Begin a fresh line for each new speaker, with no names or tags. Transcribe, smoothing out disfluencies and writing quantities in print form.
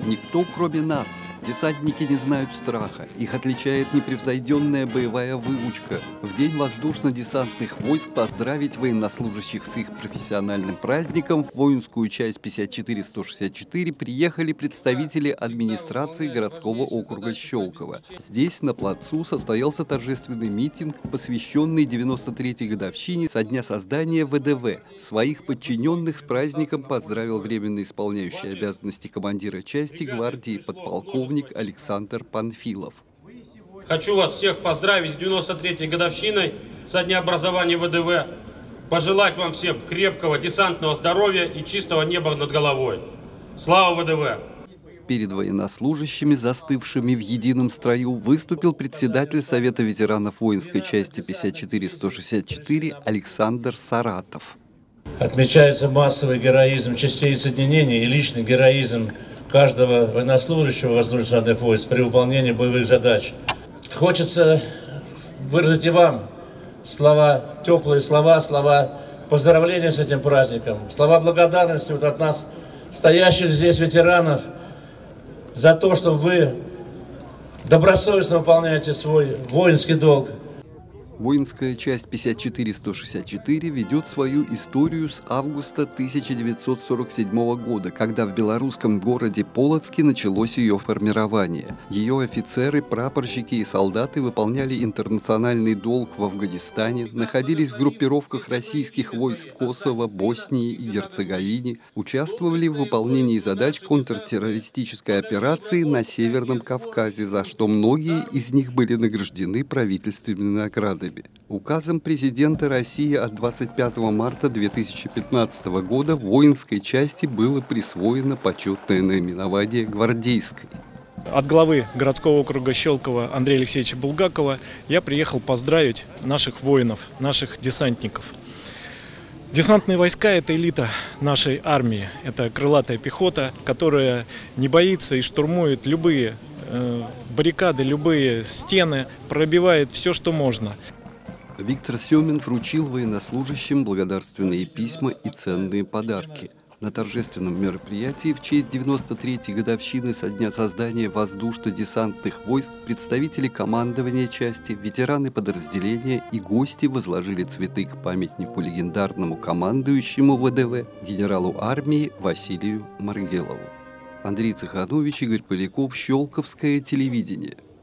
Никто, кроме нас. Десантники не знают страха. Их отличает непревзойденная боевая выучка. В День воздушно-десантных войск поздравить военнослужащих с их профессиональным праздником в воинскую часть 54-164 приехали представители администрации городского округа Щелково. Здесь, на плацу, состоялся торжественный митинг, посвященный 93-й годовщине со дня создания ВДВ. Своих подчиненных с праздником поздравил временно исполняющий обязанности командира части гвардии подполковник Александр Панфилов.
Хочу вас всех поздравить с 93-й годовщиной со дня образования ВДВ. Пожелать вам всем крепкого десантного здоровья и чистого неба над головой. Слава ВДВ!
Перед военнослужащими, застывшими в едином строю, выступил председатель Совета ветеранов воинской части 54-164 Александр Саратов.
Отмечается массовый героизм частей соединений и личный героизм каждого военнослужащего воздушно-десантных войск при выполнении боевых задач. Хочется выразить и вам слова, теплые слова, слова поздравления с этим праздником, слова благодарности вот от нас, стоящих здесь ветеранов, за то, что вы добросовестно выполняете свой воинский долг.
Воинская часть 54-164 ведет свою историю с августа 1947 года, когда в белорусском городе Полоцке началось ее формирование. Ее офицеры, прапорщики и солдаты выполняли интернациональный долг в Афганистане, находились в группировках российских войск Косово, Боснии и Герцеговине, участвовали в выполнении задач контртеррористической операции на Северном Кавказе, за что многие из них были награждены правительственными наградами. Указом президента России от 25 марта 2015 года воинской части было присвоено почетное наименование гвардейской.
От главы городского округа Щелково Андрея Алексеевича Булгакова я приехал поздравить наших воинов, наших десантников. Десантные войска – это элита нашей армии, это крылатая пехота, которая не боится и штурмует любые баррикады, любые стены, пробивает все, что можно.
Виктор Семин вручил военнослужащим благодарственные письма и ценные подарки. На торжественном мероприятии в честь 93-й годовщины со дня создания воздушно-десантных войск представители командования части, ветераны подразделения и гости возложили цветы к памятнику легендарному командующему ВДВ генералу армии Василию Маргелову. Андрей Цеханович, Игорь Поляков, Щелковское телевидение.